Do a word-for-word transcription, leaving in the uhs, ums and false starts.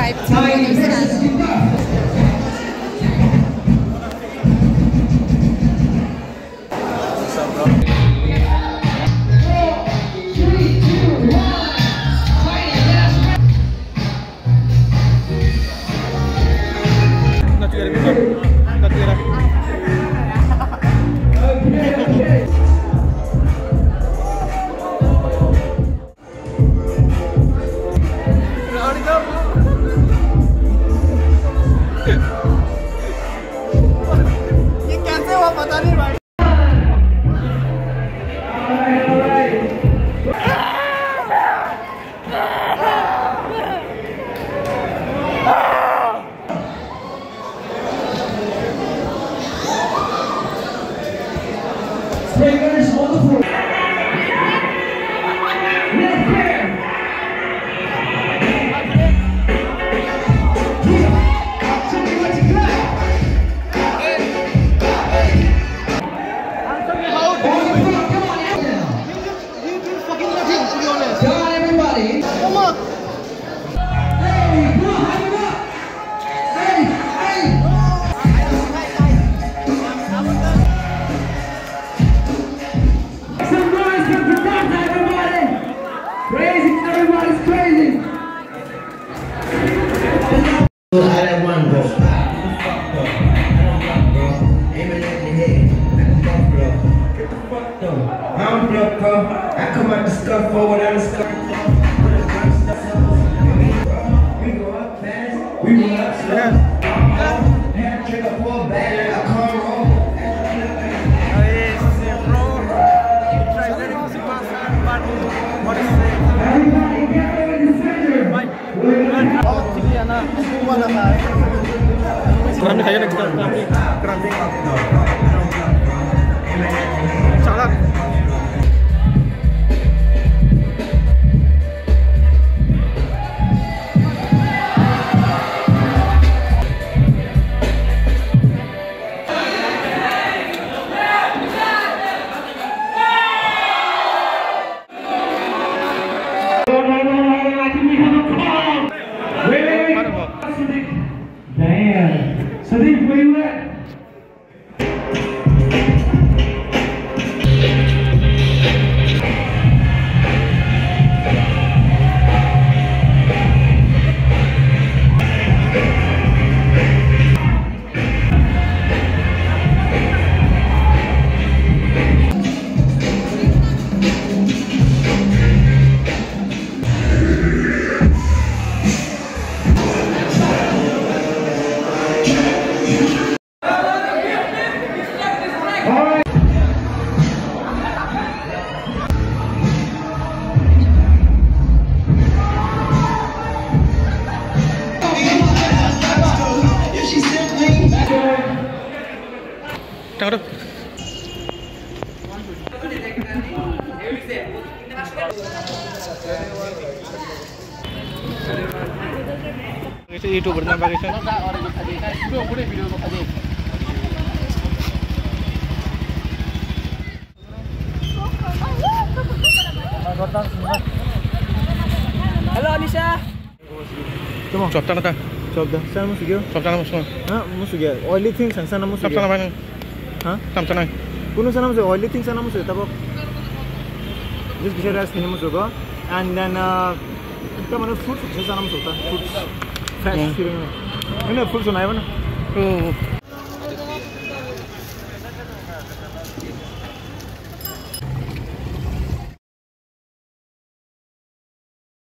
subscribe to this channel. Fingers on the floor. I come out the stuff forward and the stuff. We go up fast, we go up slow. Hand trigger pull back, I come roll. Everybody gather in the center. Kerami kayo nag-kerami. Kerami. Salah. Damn. Sadiq, where you at? Tengok tu. Guys, itu bernama guys. Halo Anisha. Cuma shop sana ta. Shop dah. Sana masuk dia. Shop sana masuk. Ha, masuk dia. Oily things sana masuk. Shop sana mana? Ha? Shop sana. Kuno sana masuk. Oily things sana masuk. Tapi just bisa ras kini masuk ko. And then kita mana fruits sana masuk ta. Fruits. Fresh feeling. Ini fruits naik mana? Oh.